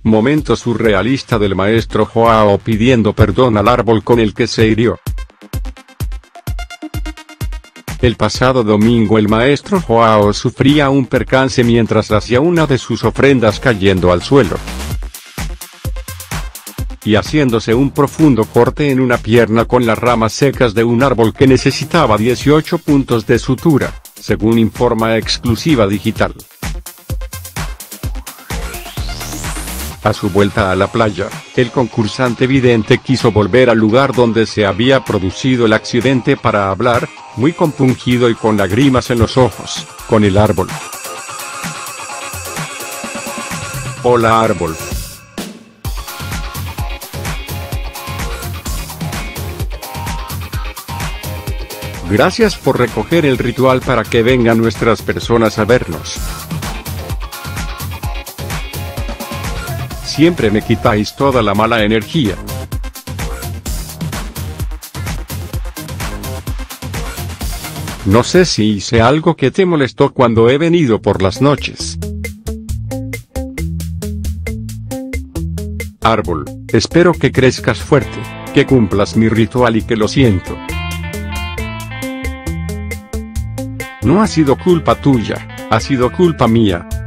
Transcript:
Momento surrealista del maestro Joao pidiendo perdón al árbol con el que se hirió. El pasado domingo el maestro Joao sufría un percance mientras hacía una de sus ofrendas cayendo al suelo y haciéndose un profundo corte en una pierna con las ramas secas de un árbol que necesitaba 18 puntos de sutura, según informa Exclusiva Digital. A su vuelta a la playa, el concursante vidente quiso volver al lugar donde se había producido el accidente para hablar, muy compungido y con lágrimas en los ojos, con el árbol. Hola árbol. Gracias por recoger el ritual para que vengan nuestras personas a vernos. Siempre me quitáis toda la mala energía. No sé si hice algo que te molestó cuando he venido por las noches. Árbol, espero que crezcas fuerte, que cumplas mi ritual y que lo siento. No ha sido culpa tuya, ha sido culpa mía.